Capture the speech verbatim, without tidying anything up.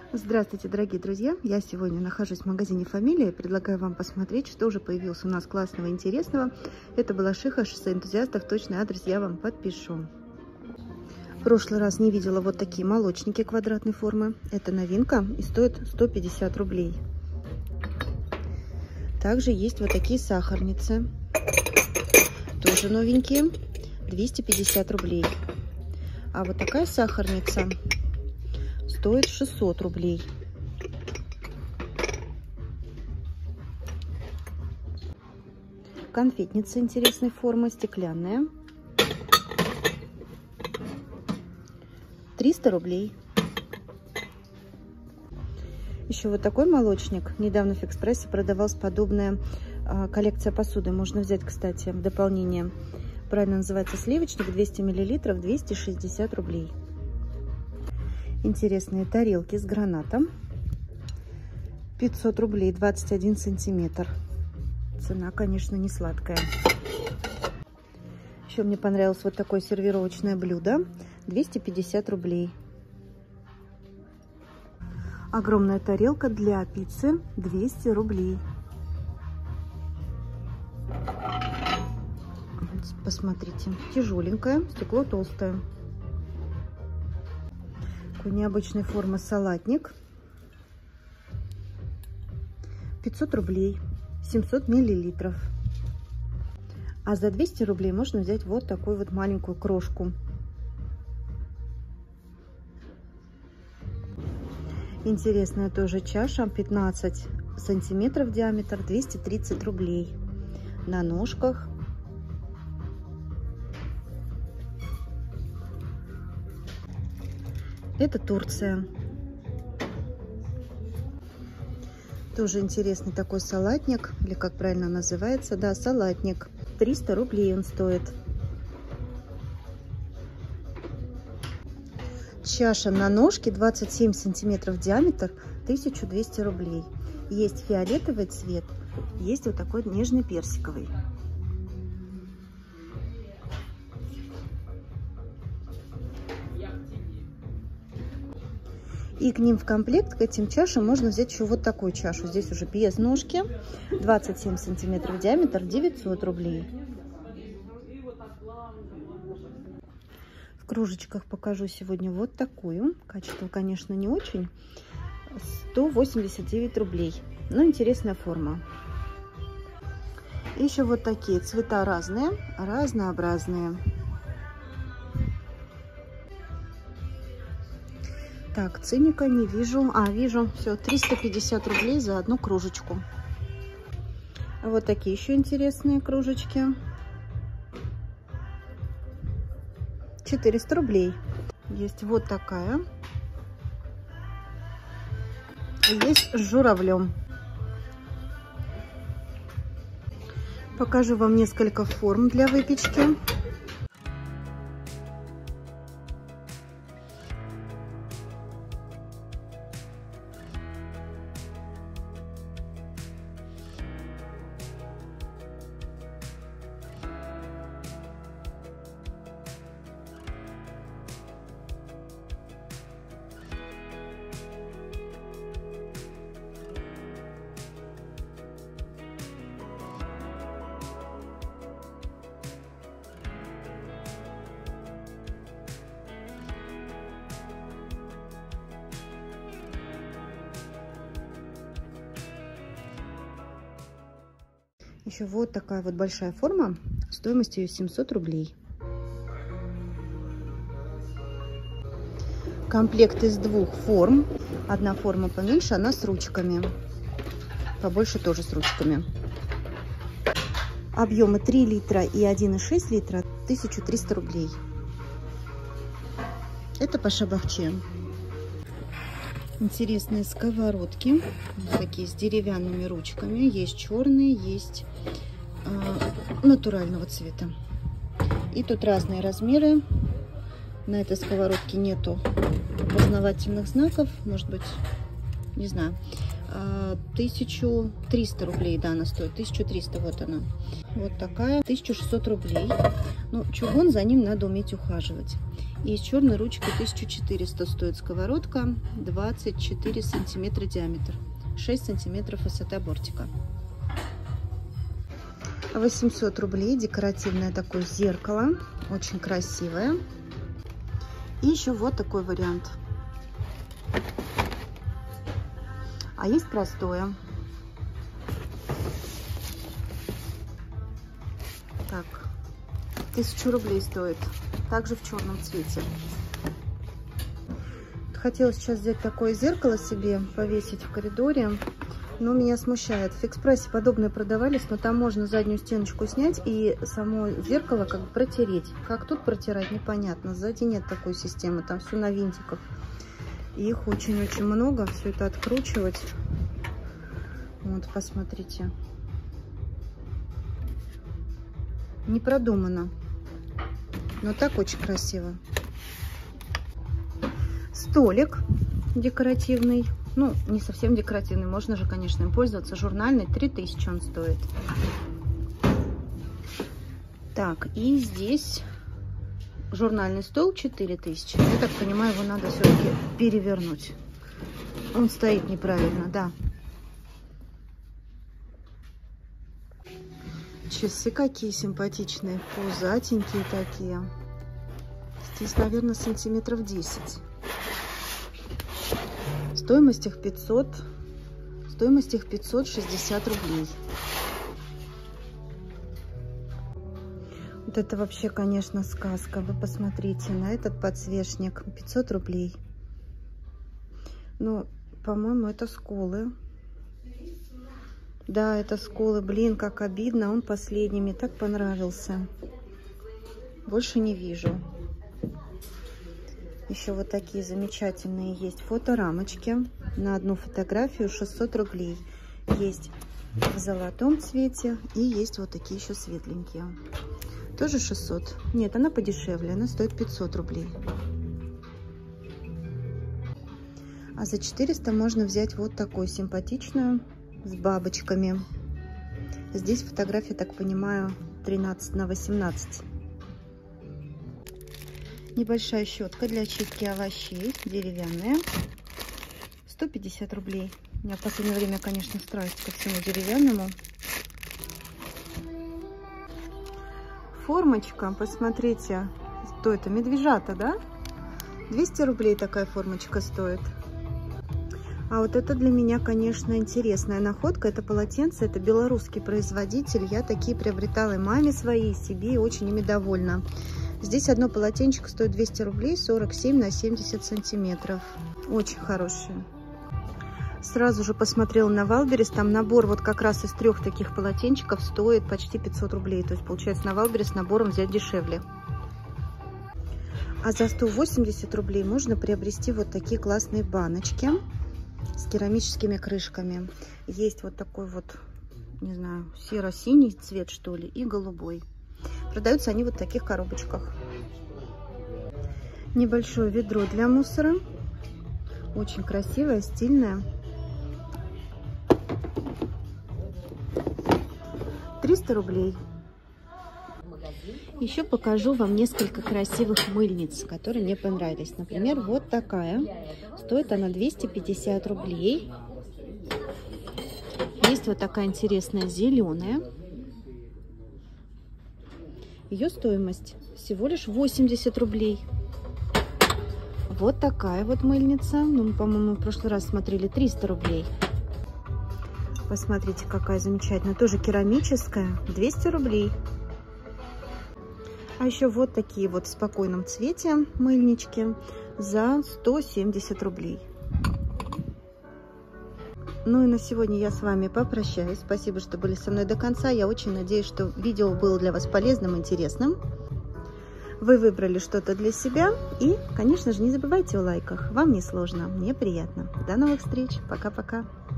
Здравствуйте, дорогие друзья! Я сегодня нахожусь в магазине «Фамилия» и предлагаю вам посмотреть, что уже появилось у нас классного и интересного. Это Балашиха, шоссе энтузиастов, точный адрес я вам подпишу. В прошлый раз не видела вот такие молочники квадратной формы. Это новинка и стоит сто пятьдесят рублей. Также есть вот такие сахарницы. Тоже новенькие, двести пятьдесят рублей. А вот такая сахарница стоит шестьсот рублей. Конфетница интересной формы, стеклянная, триста рублей. Еще вот такой молочник. Недавно в Экспрессе продавалась подобная а, коллекция посуды. Можно взять, кстати, в дополнение. Правильно называется сливочник, двести миллилитров, двести шестьдесят рублей. Интересные тарелки с гранатом, пятьсот рублей, двадцать один сантиметр. Цена, конечно, не сладкая. Еще мне понравилось вот такое сервировочное блюдо, двести пятьдесят рублей. Огромная тарелка для пиццы, двести рублей. Посмотрите, тяжеленькое, стекло толстое. Такой необычной формы салатник, пятьсот рублей, семьсот миллилитров. А за двести рублей можно взять вот такую вот маленькую крошку. Интересная тоже чаша, пятнадцать сантиметров диаметр, двести тридцать рублей. На ножках. Это Турция. Тоже интересный такой салатник, или как правильно называется, да, салатник. триста рублей он стоит. Чаша на ножке, двадцать семь сантиметров диаметр, тысяча двести рублей. Есть фиолетовый цвет, есть вот такой нежный персиковый. И к ним в комплект, к этим чашам, можно взять еще вот такую чашу. Здесь уже без ножки, двадцать семь сантиметров диаметр, девятьсот рублей. В кружечках покажу сегодня вот такую. Качество, конечно, не очень. сто восемьдесят девять рублей. Но интересная форма. Еще вот такие цвета разные, разнообразные. Так, ценника не вижу. А, вижу. Все, триста пятьдесят рублей за одну кружечку. Вот такие еще интересные кружечки. четыреста рублей. Есть вот такая. Есть с журавлем. Покажу вам несколько форм для выпечки. Еще вот такая вот большая форма, стоимость ее семьсот рублей. Комплект из двух форм. Одна форма поменьше, она с ручками. Побольше тоже с ручками. Объемы три литра и один и шесть литра, тысяча триста рублей. Это по шабахче. Интересные сковородки, такие с деревянными ручками. Есть черные, есть э, натурального цвета. И тут разные размеры. На этой сковородке нету опознавательных знаков. Может быть, не знаю. тысяча триста рублей, да, она стоит. тысяча триста, вот она. Вот такая, тысяча шестьсот рублей. Ну, чугун, за ним надо уметь ухаживать. И с черной ручкой тысяча четыреста стоит сковородка, двадцать четыре сантиметра диаметр, шесть сантиметров высота бортика. восемьсот рублей декоративное такое зеркало, очень красивое. И еще вот такой вариант. А есть простое. Так, тысячу рублей стоит. Также в черном цвете. Хотела сейчас взять такое зеркало себе, повесить в коридоре. Но меня смущает. В Фикс-прайсе подобные продавались, но там можно заднюю стеночку снять и само зеркало как бы протереть. Как тут протирать, непонятно. Сзади нет такой системы, там все на винтиках. И их очень-очень много. Все это откручивать. Вот, посмотрите. Не продумано. Но так очень красиво. Столик декоративный. Ну, не совсем декоративный, можно же, конечно, им пользоваться. Журнальный, три тысячи он стоит. Так, и здесь журнальный стол четыре тысячи. Я так понимаю, его надо все-таки перевернуть. Он стоит неправильно, да. Часы какие симпатичные, пузатенькие такие. Здесь, наверное, сантиметров десять. Стоимость их пятьсот, стоимость их пятьсот шестьдесят рублей. Вот это вообще, конечно, сказка. Вы посмотрите на этот подсвечник. пятьсот рублей. Ну, по-моему, это сколы. Да, это сколы. Блин, как обидно. Он последний. Мне так понравился. Больше не вижу. Еще вот такие замечательные есть фоторамочки. На одну фотографию шестьсот рублей. Есть в золотом цвете и есть вот такие еще светленькие. Тоже шестьсот. Нет, она подешевле. Она стоит пятьсот рублей. А за четыреста можно взять вот такую симпатичную с бабочками. Здесь фотография, так понимаю, тринадцать на восемнадцать. Небольшая щетка для чистки овощей, деревянная, сто пятьдесят рублей. У меня в последнее время, конечно, страсть ко всему деревянному. Формочка, посмотрите, что это, медвежата, да? двести рублей такая формочка стоит. А вот это для меня, конечно, интересная находка. Это полотенце, это белорусский производитель. Я такие приобретала и маме своей, и себе, и очень ими довольна. Здесь одно полотенчико стоит двести рублей, сорок семь на семьдесят сантиметров. Очень хорошие. Сразу же посмотрела на Валберес. Там набор вот как раз из трех таких полотенчиков стоит почти пятьсот рублей. То есть, получается, на Валберес набором взять дешевле. А за сто восемьдесят рублей можно приобрести вот такие классные баночки с керамическими крышками. Есть вот такой вот, не знаю, серо-синий цвет, что ли, и голубой. Продаются они вот в таких коробочках. Небольшое ведро для мусора. Очень красивое, стильное. триста рублей. Еще покажу вам несколько красивых мыльниц, которые мне понравились. Например, вот такая. Стоит она двести пятьдесят рублей. Есть вот такая интересная зеленая. Ее стоимость всего лишь восемьдесят рублей. Вот такая вот мыльница. Ну, мы, по-моему, в прошлый раз смотрели, триста рублей. Посмотрите, какая замечательная. Тоже керамическая. двести рублей. А еще вот такие вот в спокойном цвете мыльнички за сто семьдесят рублей. Ну и на сегодня я с вами попрощаюсь. Спасибо, что были со мной до конца. Я очень надеюсь, что видео было для вас полезным, интересным. Вы выбрали что-то для себя. И, конечно же, не забывайте о лайках. Вам не сложно, мне приятно. До новых встреч. Пока-пока.